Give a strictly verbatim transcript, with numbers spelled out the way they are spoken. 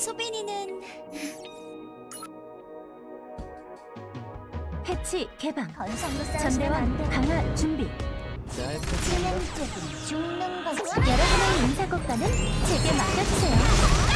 소빈이는 패치 개방. 건성도 전대원 강화 준비. 치는 쪽은 죽는 거지. 여러분의 인사 고가는 제게 맡겨주세요.